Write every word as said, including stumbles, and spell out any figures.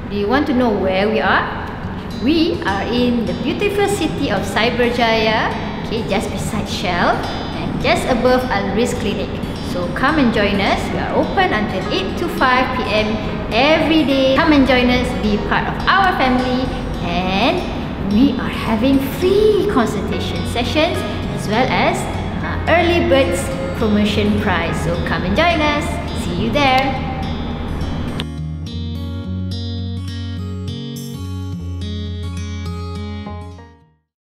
Do you want to know where we are? We are in the beautiful city of Cyberjaya, okay, just beside Shell and just above Al-Riz Clinic. So come and join us. We are open until eight to five p m every day. Come and join us, be part of our family, and we are having free consultation sessions as well as uh, early birds promotion price. So come and join us. See you there.